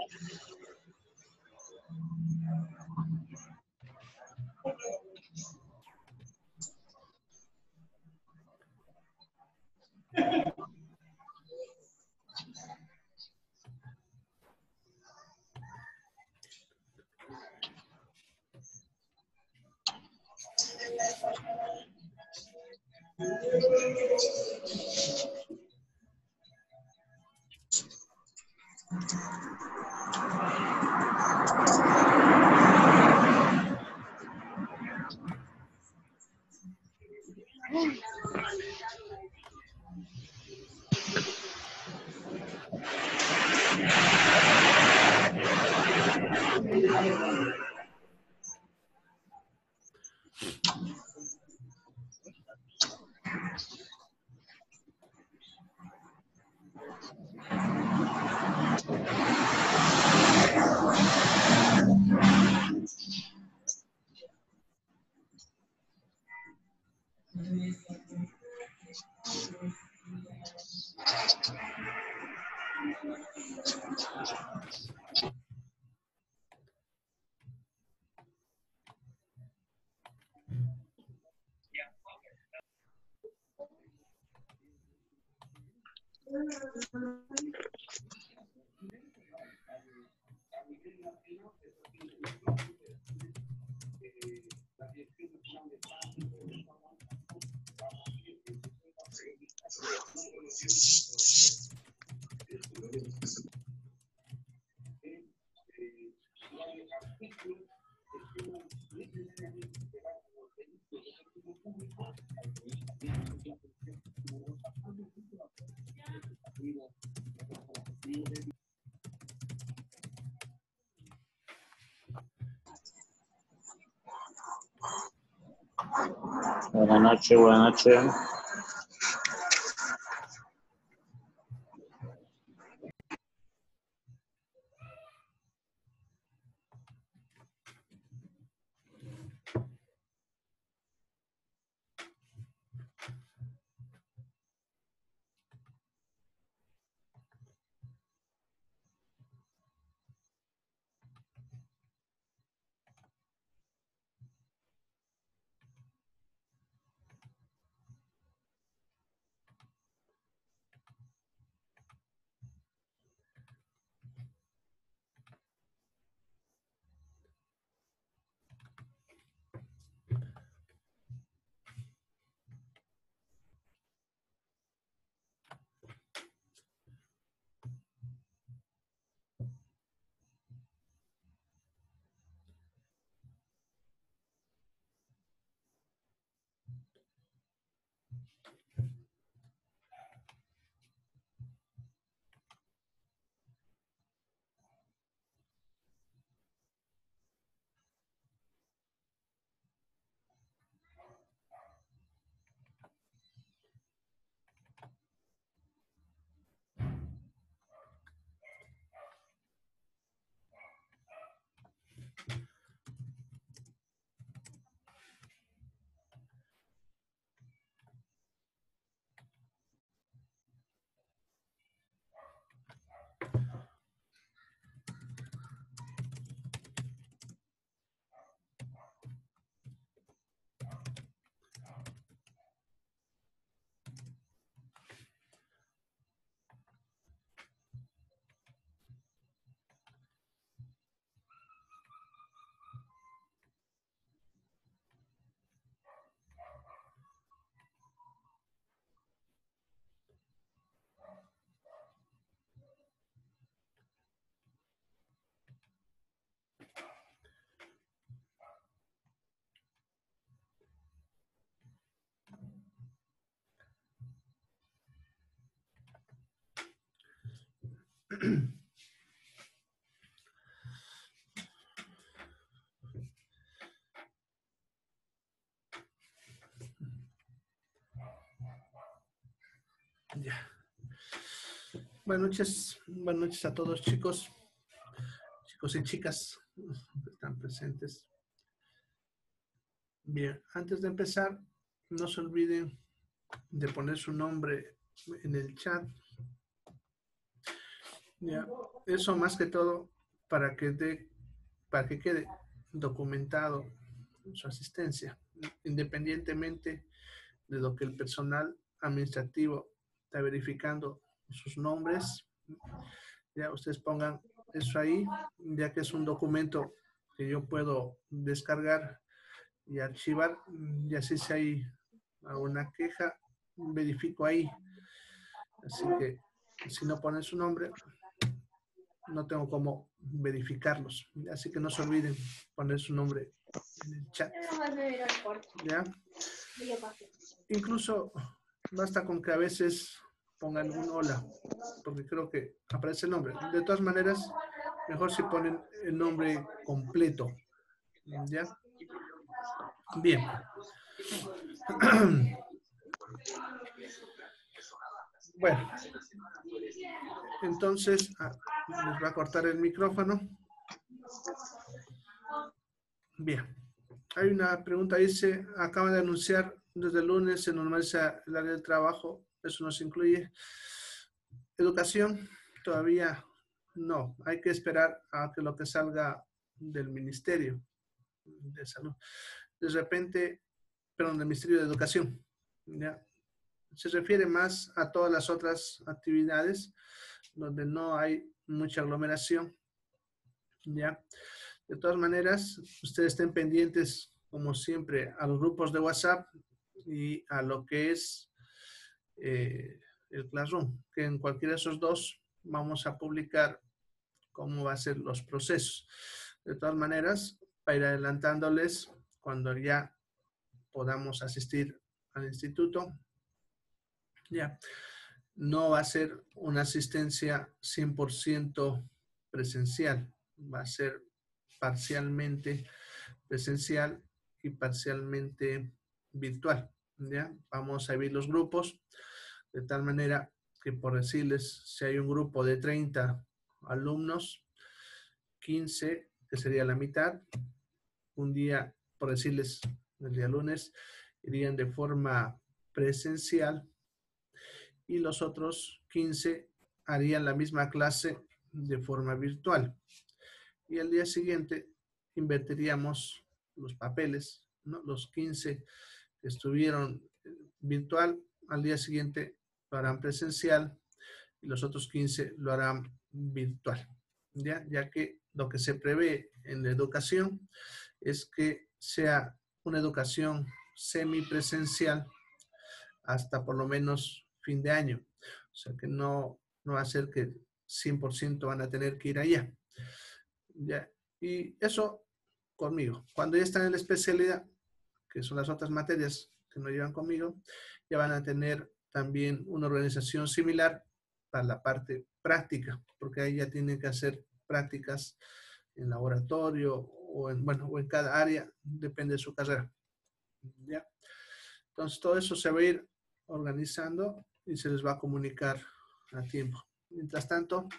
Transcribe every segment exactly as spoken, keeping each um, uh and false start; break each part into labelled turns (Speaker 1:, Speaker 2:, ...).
Speaker 1: Buenas noches, buenas noches.
Speaker 2: Ya. Buenas noches, buenas noches a todos, chicos, chicos y chicas que están presentes. Bien, antes de empezar, no se olviden de poner su nombre en el chat. Ya, eso más que todo para que, de, para que quede documentado su asistencia, independientemente de lo que el personal administrativo está verificando sus nombres. Ya ustedes pongan eso ahí, ya que es un documento que yo puedo descargar y archivar, y así si hay alguna queja, verifico ahí. Así que si no ponen su nombre, no tengo cómo verificarlos. Así que no se olviden poner su nombre en el chat. ¿Ya? Incluso basta con que a veces pongan un hola, porque creo que aparece el nombre. De todas maneras, mejor si ponen el nombre completo. ¿Ya? Bien. Bueno. Entonces, ah, les va a cortar el micrófono. Bien. Hay una pregunta, dice, acaban de anunciar desde el lunes se normaliza el área de trabajo. ¿Eso nos incluye educación? Todavía no. Hay que esperar a que lo que salga del Ministerio de Salud. De repente, perdón, del Ministerio de Educación. ¿Ya? Se refiere más a todas las otras actividades donde no hay mucha aglomeración. ¿Ya? De todas maneras, ustedes estén pendientes, como siempre, a los grupos de WhatsApp y a lo que es eh, el Classroom, que en cualquiera de esos dos vamos a publicar cómo va a ser los procesos. De todas maneras, para ir adelantándoles, cuando ya podamos asistir al instituto, ya, no va a ser una asistencia cien por ciento presencial, va a ser parcialmente presencial y parcialmente virtual. ¿Ya? Vamos a ver los grupos de tal manera que, por decirles, si hay un grupo de treinta alumnos, quince, que sería la mitad, un día, por decirles, el día lunes, irían de forma presencial y los otros quince harían la misma clase de forma virtual. Y al día siguiente invertiríamos los papeles, ¿no? Los quince que estuvieron virtual, al día siguiente lo harán presencial y los otros quince lo harán virtual, ¿ya? Ya que lo que se prevé en la educación es que sea una educación semipresencial hasta por lo menos fin de año. O sea que no, no va a ser que cien por ciento van a tener que ir allá. ¿Ya? Y eso conmigo. Cuando ya están en la especialidad, que son las otras materias que no llevan conmigo, ya van a tener también una organización similar para la parte práctica, porque ahí ya tienen que hacer prácticas en laboratorio o en, bueno, o en cada área, depende de su carrera. ¿Ya? Entonces todo eso se va a ir organizando y se les va a comunicar a tiempo. Mientras tanto,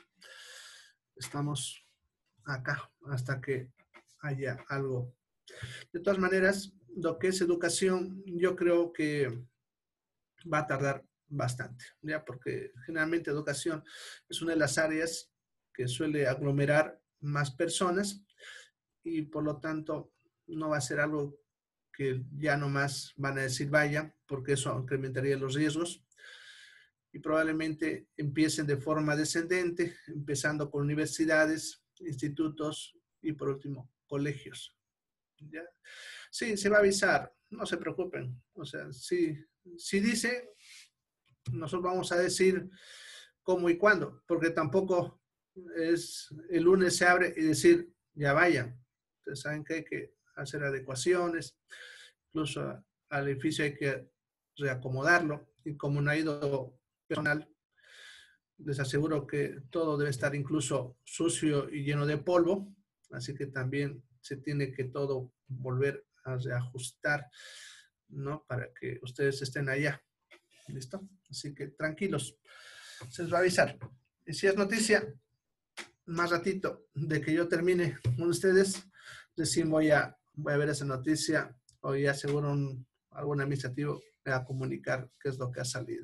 Speaker 2: estamos acá hasta que haya algo. De todas maneras, lo que es educación, yo creo que va a tardar bastante, ¿ya? Porque generalmente educación es una de las áreas que suele aglomerar más personas y por lo tanto no va a ser algo que ya nomás van a decir vaya, porque eso incrementaría los riesgos y probablemente empiecen de forma descendente, empezando con universidades, institutos y por último colegios. ¿Ya? Sí, se va a avisar, no se preocupen. O sea, si, si dice, nosotros vamos a decir cómo y cuándo, porque tampoco es el lunes se abre y decir ya vayan. Ustedes saben que hay que hacer adecuaciones, incluso al edificio hay que reacomodarlo y como no ha ido personal, les aseguro que todo debe estar incluso sucio y lleno de polvo, así que también se tiene que todo volver a reajustar, ¿no? Para que ustedes estén allá. ¿Listo? Así que tranquilos, se les va a avisar. Y si es noticia, más ratito de que yo termine con ustedes, recién voy a, voy a ver esa noticia o ya seguro un, algún administrativo me va a comunicar qué es lo que ha salido.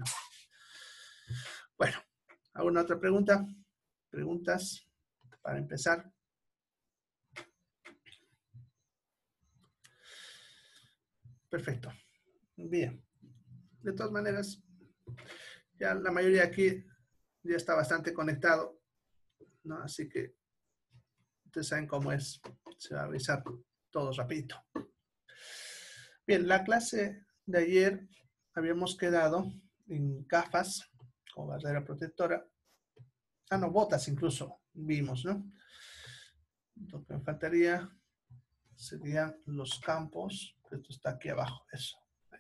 Speaker 2: Bueno, ¿alguna otra pregunta? ¿Preguntas para empezar? Perfecto. Bien. De todas maneras, ya la mayoría aquí ya está bastante conectado, ¿no? Así que ustedes saben cómo es. Se va a avisar todo rapidito. Bien, la clase de ayer habíamos quedado en gafas con barrera protectora. Ah, no, botas incluso vimos, ¿no? Lo que me faltaría serían los campos. Esto está aquí abajo, eso.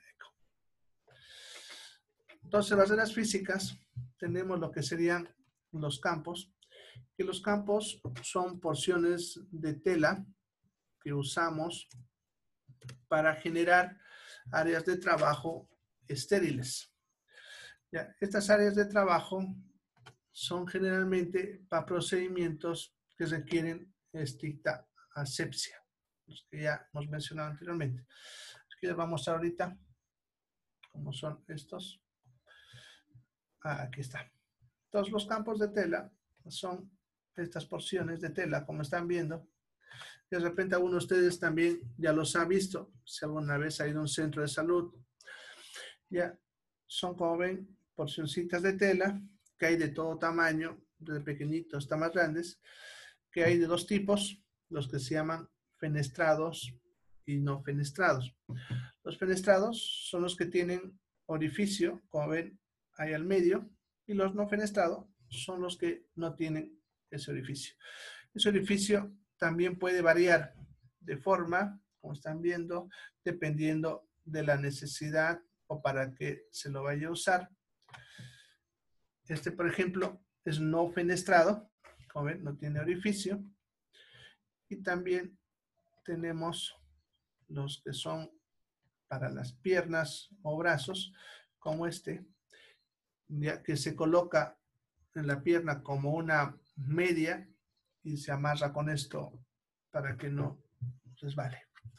Speaker 2: Entonces, las reglas físicas, tenemos lo que serían los campos. Y los campos son porciones de tela que usamos para generar áreas de trabajo estériles. Ya, estas áreas de trabajo son generalmente para procedimientos que requieren estricta asepsia, los que ya hemos mencionado anteriormente. Aquí les voy a mostrar ahorita cómo son estos. Ah, aquí está. Entonces, los campos de tela son estas porciones de tela, como están viendo. De repente, alguno de ustedes también ya los ha visto, si alguna vez ha ido a un centro de salud. Ya son, como ven, porcioncitas de tela que hay de todo tamaño, desde pequeñitos hasta más grandes, que hay de dos tipos, los que se llaman fenestrados y no fenestrados. Los fenestrados son los que tienen orificio, como ven, ahí al medio, y los no fenestrados son los que no tienen ese orificio. Ese orificio también puede variar de forma, como están viendo, dependiendo de la necesidad o para qué se lo vaya a usar. Este, por ejemplo, es no fenestrado, como ven, no tiene orificio. Y también tenemos los que son para las piernas o brazos, como este, ya que se coloca en la pierna como una media y se amarra con esto para que no resbale.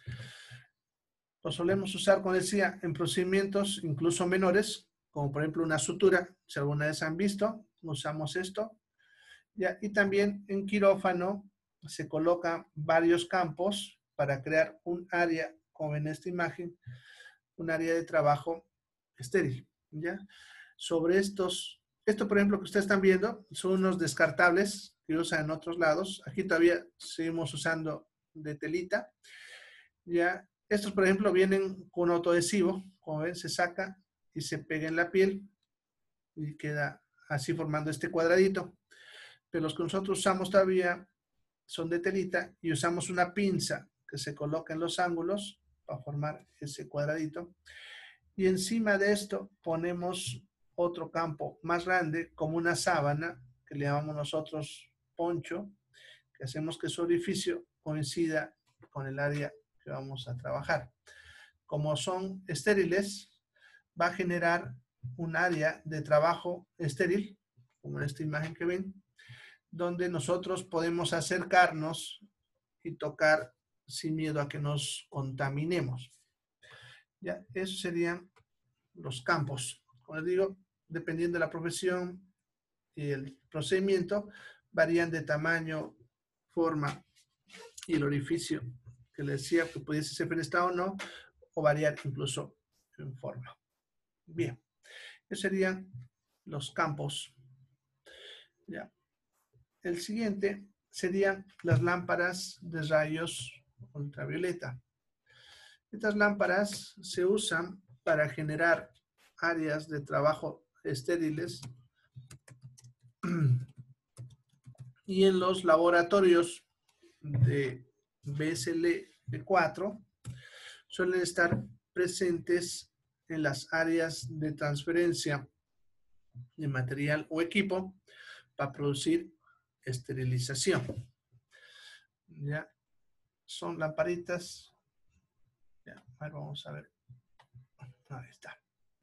Speaker 2: Lo solemos usar, como decía, en procedimientos incluso menores, como por ejemplo una sutura, si alguna vez han visto, usamos esto. Ya, y también en quirófano se colocan varios campos para crear un área, como en esta imagen, un área de trabajo estéril. ¿Ya? Sobre estos, esto por ejemplo que ustedes están viendo, son unos descartables que usan en otros lados. Aquí todavía seguimos usando de telita. ¿Ya? Estos por ejemplo vienen con autoadhesivo, como ven se saca y se pega en la piel y queda así formando este cuadradito. Pero los que nosotros usamos todavía son de telita y usamos una pinza que se coloca en los ángulos para formar ese cuadradito. Y encima de esto ponemos otro campo más grande, como una sábana, que le llamamos nosotros poncho, que hacemos que su orificio coincida con el área que vamos a trabajar. Como son estériles, va a generar un área de trabajo estéril, como en esta imagen que ven, donde nosotros podemos acercarnos y tocar sin miedo a que nos contaminemos. Ya, esos serían los campos. Como les digo, dependiendo de la profesión y el procedimiento, varían de tamaño, forma y el orificio que les decía que pudiese ser fenestrado o no, o variar incluso en forma. Bien, esos serían los campos. Ya. El siguiente serían las lámparas de rayos ultravioleta. Estas lámparas se usan para generar áreas de trabajo estériles y en los laboratorios de B S L cuatro suelen estar presentes en las áreas de transferencia de material o equipo para producir esterilización. Ya son lamparitas. Ya, a ver, vamos a ver. Ahí está.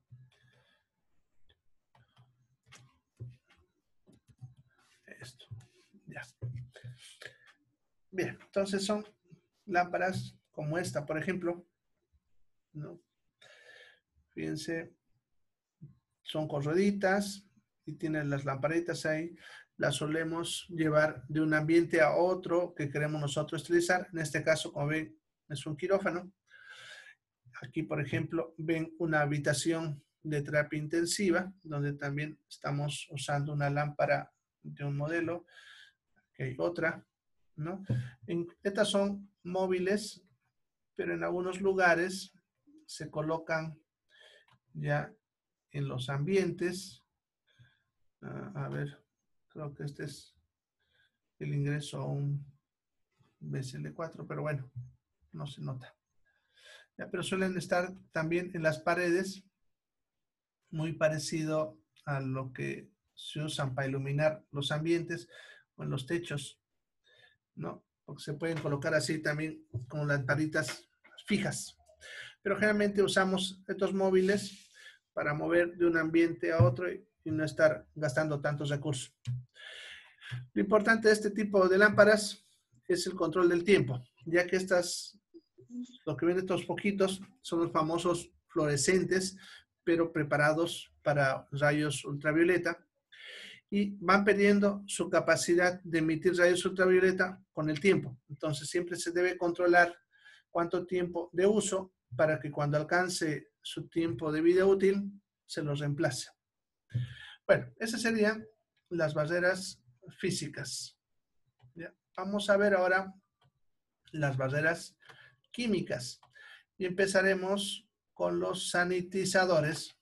Speaker 2: Esto. Ya. Bien, entonces son lámparas como esta, por ejemplo, ¿no? Fíjense, son con rueditas y tienen las lamparitas ahí. Las solemos llevar de un ambiente a otro que queremos nosotros utilizar. En este caso, como ven, es un quirófano. Aquí, por ejemplo, ven una habitación de terapia intensiva, donde también estamos usando una lámpara de un modelo. Aquí hay otra, ¿no? En, estas son móviles, pero en algunos lugares se colocan ya en los ambientes. Uh, a ver, creo que este es el ingreso a un B S L cuatro, pero bueno, no se nota. Ya, pero suelen estar también en las paredes, muy parecido a lo que se usan para iluminar los ambientes o en los techos, ¿no? Porque se pueden colocar así también como lamparitas fijas. Pero generalmente usamos estos móviles para mover de un ambiente a otro y no estar gastando tantos recursos. Lo importante de este tipo de lámparas es el control del tiempo, ya que estas, lo que ven estos poquitos son los famosos fluorescentes, pero preparados para rayos ultravioleta y van perdiendo su capacidad de emitir rayos ultravioleta con el tiempo. Entonces siempre se debe controlar cuánto tiempo de uso para que cuando alcance su tiempo de vida útil se los reemplace. Bueno, esas serían las barreras físicas. ¿Ya? Vamos a ver ahora las barreras químicas y empezaremos con los sanitizadores.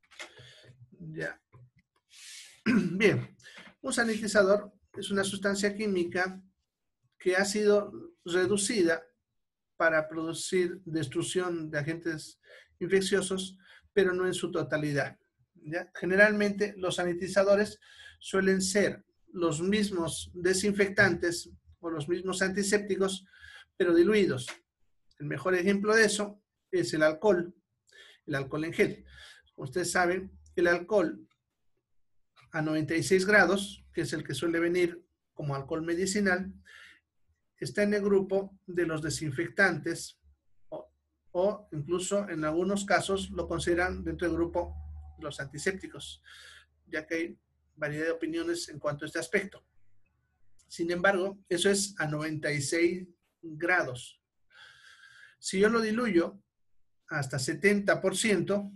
Speaker 2: Ya. Bien, un sanitizador es una sustancia química que ha sido reducida para producir destrucción de agentes infecciosos, pero no en su totalidad. ¿Ya? Generalmente los sanitizadores suelen ser los mismos desinfectantes o los mismos antisépticos, pero diluidos. El mejor ejemplo de eso es el alcohol, el alcohol en gel. Como ustedes saben, el alcohol a noventa y seis grados, que es el que suele venir como alcohol medicinal, está en el grupo de los desinfectantes o, o incluso en algunos casos lo consideran dentro del grupo de los antisépticos, ya que hay variedad de opiniones en cuanto a este aspecto. Sin embargo, eso es a noventa y seis grados. Si yo lo diluyo hasta setenta por ciento,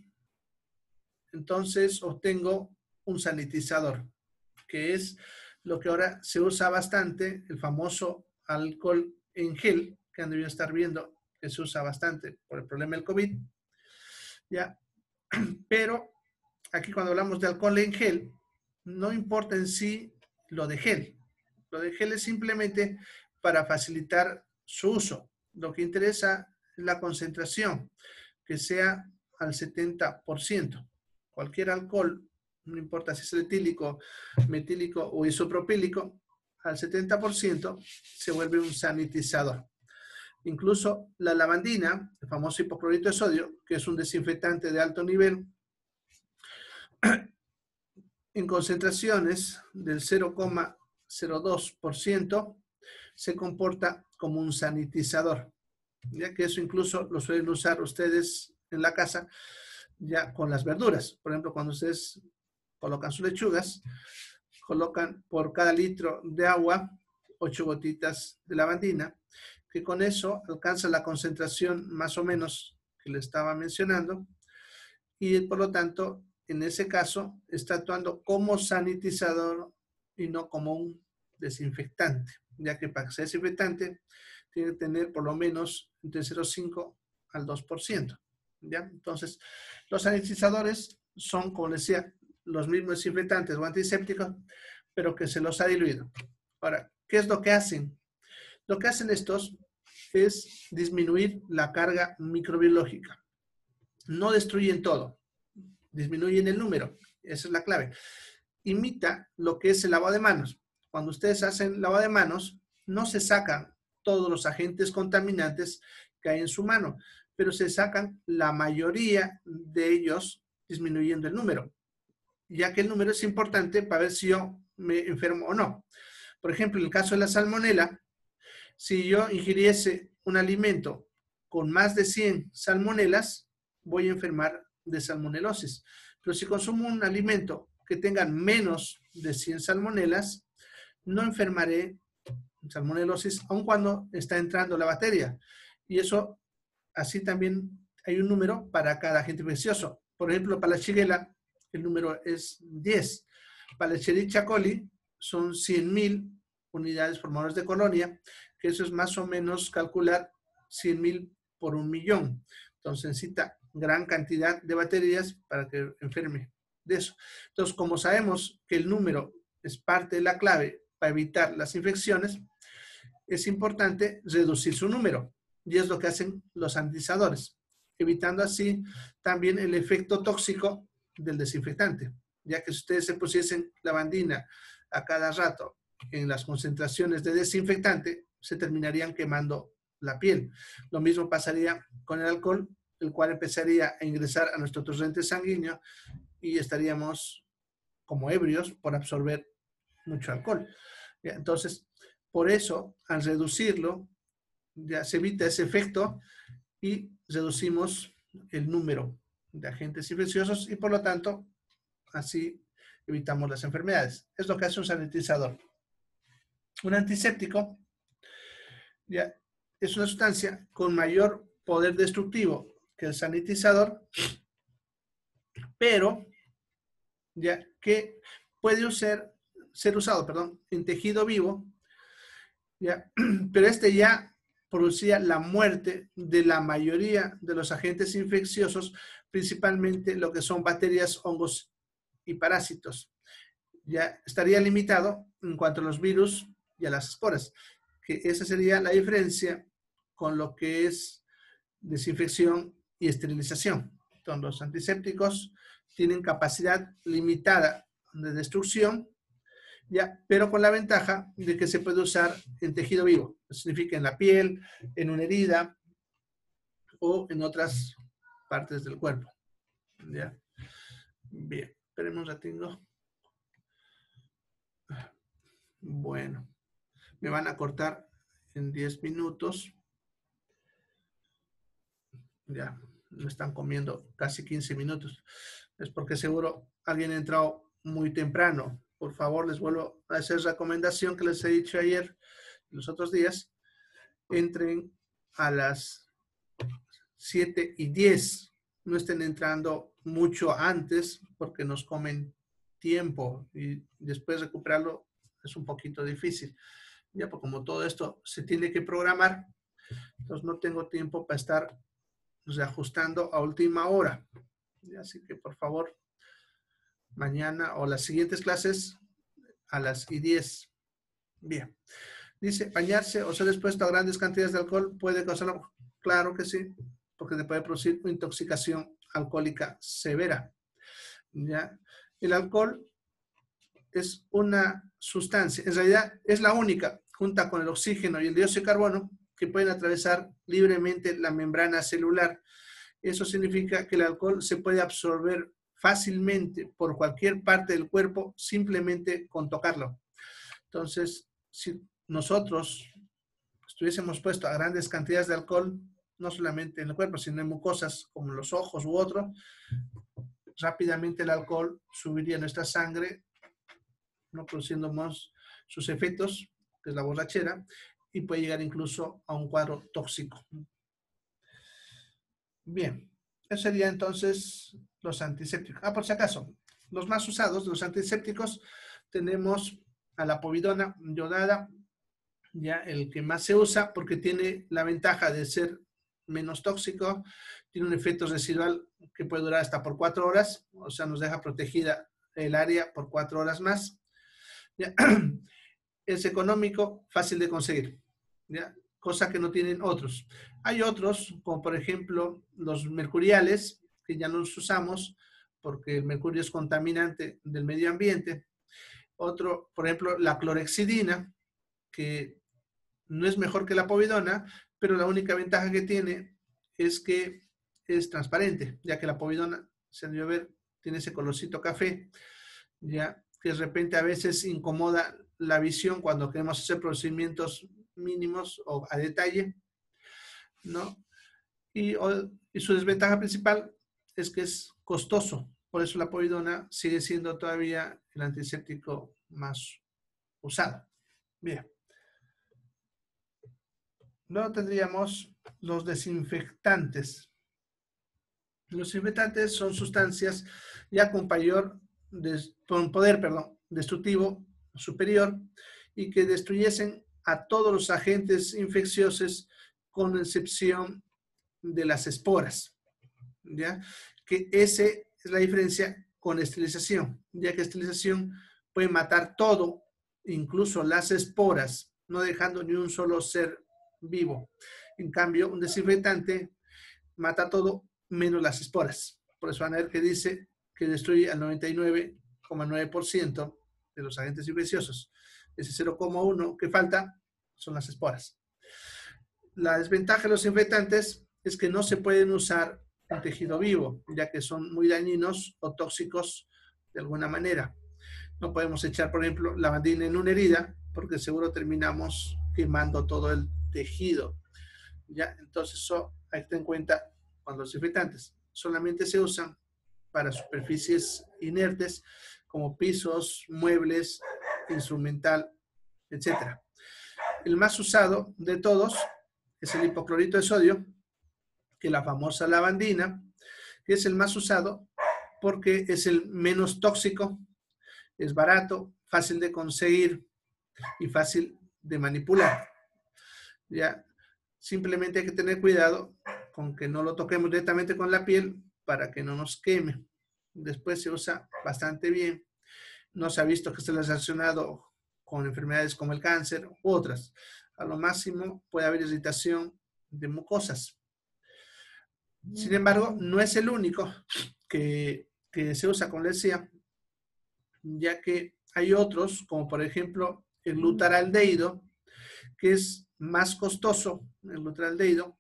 Speaker 2: entonces obtengo un sanitizador, que es lo que ahora se usa bastante, el famoso alcohol en gel, que han debido estar viendo que se usa bastante por el problema del COVID. ¿Ya? Pero aquí cuando hablamos de alcohol en gel, no importa en sí lo de gel. Lo de gel es simplemente para facilitar su uso. Lo que interesa es la concentración, que sea al setenta por ciento. Cualquier alcohol, no importa si es etílico, metílico o isopropílico, al setenta por ciento se vuelve un sanitizador. Incluso la lavandina, el famoso hipoclorito de sodio, que es un desinfectante de alto nivel, en concentraciones del cero coma cero dos por ciento se comporta como un sanitizador, ya que eso incluso lo suelen usar ustedes en la casa ya con las verduras. Por ejemplo, cuando ustedes colocan sus lechugas, colocan por cada litro de agua ocho gotitas de lavandina, que con eso alcanza la concentración más o menos que le estaba mencionando y por lo tanto en ese caso está actuando como sanitizador y no como un desinfectante, ya que para ser desinfectante tiene que tener por lo menos entre cero coma cinco al dos por ciento. ¿Ya? Entonces, los sanitizadores son, como les decía, los mismos desinfectantes o antisépticos, pero que se los ha diluido. Ahora, ¿qué es lo que hacen? Lo que hacen estos es disminuir la carga microbiológica. No destruyen todo, disminuyen el número. Esa es la clave. Imita lo que es el lavado de manos. Cuando ustedes hacen lavado de manos, no se sacan todos los agentes contaminantes que hay en su mano, pero se sacan la mayoría de ellos disminuyendo el número, ya que el número es importante para ver si yo me enfermo o no. Por ejemplo, en el caso de la salmonela, si yo ingiriese un alimento con más de cien salmonelas, voy a enfermar de salmonelosis. Pero si consumo un alimento que tenga menos de cien salmonelas, no enfermaré de salmonelosis, aun cuando está entrando la bacteria. Y eso así también hay un número para cada agente infeccioso. Por ejemplo, para la Shigella, el número es diez. Para la Escherichia coli son cien mil unidades por modelos de colonia, que eso es más o menos calcular cien mil por un millón. Entonces necesita gran cantidad de bacterias para que enferme de eso. Entonces, como sabemos que el número es parte de la clave para evitar las infecciones, es importante reducir su número. Y es lo que hacen los sanitizadores, evitando así también el efecto tóxico del desinfectante. Ya que si ustedes se pusiesen lavandina a cada rato en las concentraciones de desinfectante, se terminarían quemando la piel. Lo mismo pasaría con el alcohol, el cual empezaría a ingresar a nuestro torrente sanguíneo y estaríamos como ebrios por absorber mucho alcohol. Entonces, por eso, al reducirlo, ya se evita ese efecto y reducimos el número de agentes infecciosos y por lo tanto, así evitamos las enfermedades. Es lo que hace un sanitizador. Un antiséptico ya es una sustancia con mayor poder destructivo que el sanitizador, pero ya que puede ser, ser usado perdón, en tejido vivo, ya, pero este ya producía la muerte de la mayoría de los agentes infecciosos, principalmente lo que son bacterias, hongos y parásitos. Ya estaría limitado en cuanto a los virus y a las esporas, que esa sería la diferencia con lo que es desinfección y esterilización. Entonces, los antisépticos tienen capacidad limitada de destrucción, ya, pero con la ventaja de que se puede usar en tejido vivo. Eso significa en la piel, en una herida o en otras partes del cuerpo. ¿Ya? Bien, esperemos un ratito. Bueno, me van a cortar en diez minutos. Ya, me están comiendo casi quince minutos. Es porque seguro alguien ha entrado muy temprano. Por favor, les vuelvo a hacer recomendación que les he dicho ayer, los otros días. Entren a las siete y diez. No estén entrando mucho antes porque nos comen tiempo y después recuperarlo es un poquito difícil. Ya, pues como todo esto se tiene que programar, entonces no tengo tiempo para estar reajustando a última hora. Así que por favor, mañana o las siguientes clases a las diez. Bien. Dice, bañarse o ser expuesto a grandes cantidades de alcohol puede causar, claro que sí, porque te puede producir una intoxicación alcohólica severa. ¿Ya? El alcohol es una sustancia, en realidad es la única, junto con el oxígeno y el dióxido de carbono, que pueden atravesar libremente la membrana celular. Eso significa que el alcohol se puede absorber fácilmente por cualquier parte del cuerpo simplemente con tocarlo. Entonces, si nosotros estuviésemos puesto a grandes cantidades de alcohol, no solamente en el cuerpo, sino en mucosas como los ojos u otro, rápidamente el alcohol subiría a nuestra sangre, no produciendo más sus efectos, que es la borrachera, y puede llegar incluso a un cuadro tóxico. Bien, eso sería entonces los antisépticos. Ah, por si acaso, los más usados de los antisépticos tenemos a la povidona iodada, ya el que más se usa porque tiene la ventaja de ser menos tóxico, tiene un efecto residual que puede durar hasta por cuatro horas, o sea, nos deja protegida el área por cuatro horas más. ¿Ya? Es económico, fácil de conseguir, ¿ya? Cosa que no tienen otros. Hay otros, como por ejemplo los mercuriales, que ya no los usamos porque el mercurio es contaminante del medio ambiente. Otro, por ejemplo, la clorhexidina, que no es mejor que la povidona, pero la única ventaja que tiene es que es transparente, ya que la povidona, se dio a ver, tiene ese colorcito café, ya que de repente a veces incomoda la visión cuando queremos hacer procedimientos mínimos o a detalle, ¿no? Y, o, y su desventaja principal es que es costoso, por eso la povidona sigue siendo todavía el antiséptico más usado. Bien. Luego tendríamos los desinfectantes. Los desinfectantes son sustancias ya con, mayor des, con poder perdón, destructivo superior y que destruyesen a todos los agentes infecciosos con excepción de las esporas, ¿ya? Que esa es la diferencia con esterilización, ya que esterilización puede matar todo, incluso las esporas, no dejando ni un solo ser vivo. En cambio, un desinfectante mata todo menos las esporas. Por eso van a ver que dice que destruye al noventa y nueve coma nueve por ciento de los agentes infecciosos. Ese cero coma uno que falta son las esporas. La desventaja de los desinfectantes es que no se pueden usar en tejido vivo, ya que son muy dañinos o tóxicos de alguna manera. No podemos echar, por ejemplo, lavandina en una herida, porque seguro terminamos quemando todo el tejido. ¿Ya? Entonces, eso hay que tener en cuenta cuando los desinfectantes solamente se usan para superficies inertes, como pisos, muebles, instrumental, etcétera. El más usado de todos es el hipoclorito de sodio, que es la famosa lavandina, que es el más usado porque es el menos tóxico, es barato, fácil de conseguir y fácil de manipular. Ya, simplemente hay que tener cuidado con que no lo toquemos directamente con la piel para que no nos queme. Después se usa bastante bien. No se ha visto que esté relacionado con enfermedades como el cáncer u otras. A lo máximo puede haber irritación de mucosas. Sin embargo, no es el único que, que se usa, como les decía, ya que hay otros, como por ejemplo el glutaraldehído, que es más costoso, el glutaraldehído,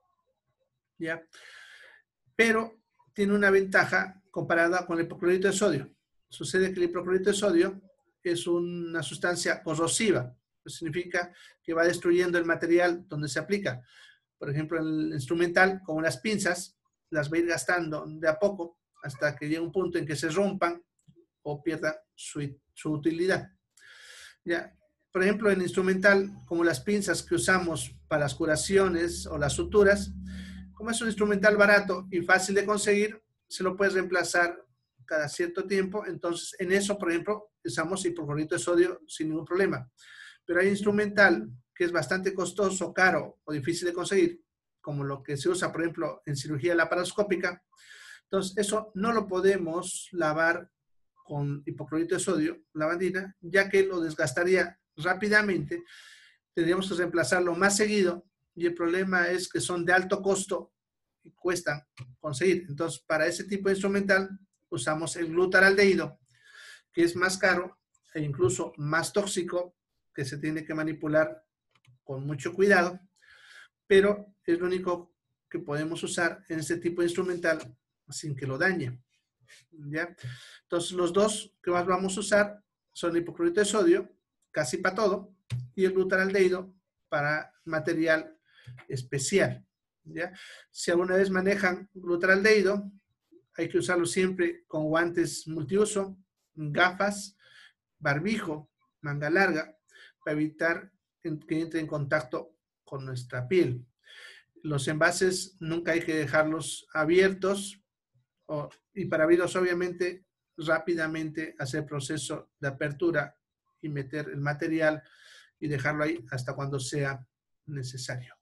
Speaker 2: ¿ya? Pero tiene una ventaja comparada con el hipoclorito de sodio. Sucede que el hipoclorito de sodio es una sustancia corrosiva, eso significa que va destruyendo el material donde se aplica. Por ejemplo, el instrumental, como las pinzas, las va a ir gastando de a poco hasta que llegue un punto en que se rompan o pierdan su, su utilidad. ¿Ya? Por ejemplo, en instrumental, como las pinzas que usamos para las curaciones o las suturas, como es un instrumental barato y fácil de conseguir, se lo puedes reemplazar cada cierto tiempo. Entonces, en eso, por ejemplo, usamos hipoclorito de sodio sin ningún problema. Pero hay instrumental que es bastante costoso, caro o difícil de conseguir, como lo que se usa, por ejemplo, en cirugía laparoscópica. Entonces, eso no lo podemos lavar con hipoclorito de sodio, lavandina, ya que lo desgastaría rápidamente. Tendríamos que reemplazarlo más seguido y el problema es que son de alto costo y cuestan conseguir. Entonces, para ese tipo de instrumental usamos el glutaraldehído, que es más caro e incluso más tóxico, que se tiene que manipular con mucho cuidado, pero es lo único que podemos usar en este tipo de instrumental sin que lo dañe. ¿Ya? Entonces, los dos que más vamos a usar son el hipoclorito de sodio, casi para todo, y el glutaraldehído para material especial. ¿Ya? Si alguna vez manejan glutaraldehído, hay que usarlo siempre con guantes multiuso, gafas, barbijo, manga larga, para evitar que entre en contacto con nuestra piel. Los envases nunca hay que dejarlos abiertos o, y para abrirlos obviamente rápidamente hacer proceso de apertura y meter el material y dejarlo ahí hasta cuando sea necesario.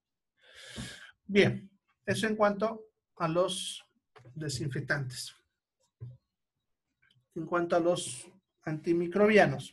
Speaker 2: Bien, eso en cuanto a los desinfectantes. En cuanto a los antimicrobianos.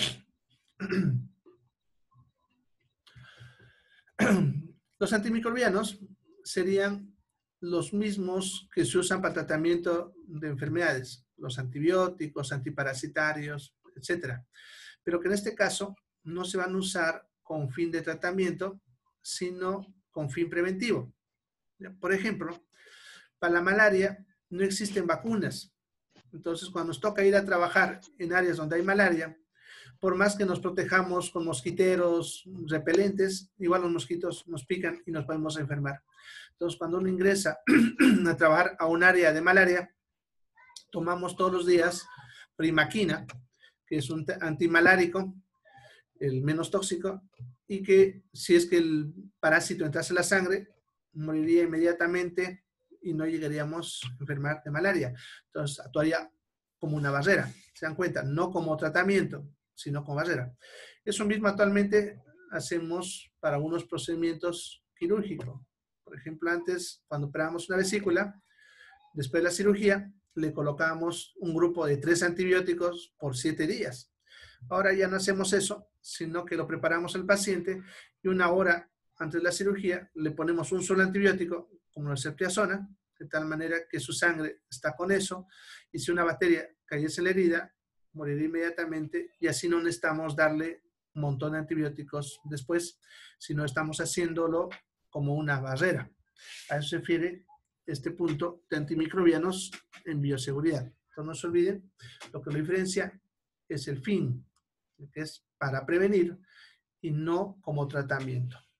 Speaker 2: Los antimicrobianos serían los mismos que se usan para tratamiento de enfermedades, los antibióticos, antiparasitarios, etcétera. Pero que en este caso no se van a usar con fin de tratamiento, sino con fin preventivo. Por ejemplo, para la malaria no existen vacunas. Entonces, cuando nos toca ir a trabajar en áreas donde hay malaria, por más que nos protejamos con mosquiteros, repelentes, igual los mosquitos nos pican y nos podemos enfermar. Entonces, cuando uno ingresa a trabajar a un área de malaria, tomamos todos los días primaquina, que es un antimalárico, el menos tóxico, y que si es que el parásito entrase en la sangre, moriría inmediatamente y no llegaríamos a enfermar de malaria. Entonces, actuaría como una barrera. ¿Se dan cuenta? No como tratamiento, sino como barrera. Eso mismo actualmente hacemos para algunos procedimientos quirúrgicos. Por ejemplo, antes, cuando operábamos una vesícula, después de la cirugía, le colocábamos un grupo de tres antibióticos por siete días. Ahora ya no hacemos eso, sino que lo preparamos al paciente y una hora antes de la cirugía le ponemos un solo antibiótico, como la ceftriaxona, de tal manera que su sangre está con eso, y si una bacteria cayese en la herida, morirá inmediatamente, y así no necesitamos darle un montón de antibióticos después, sino estamos haciéndolo como una barrera. A eso se refiere este punto de antimicrobianos en bioseguridad. Entonces no se olviden, lo que lo diferencia es el fin, que es para prevenir y no como tratamiento.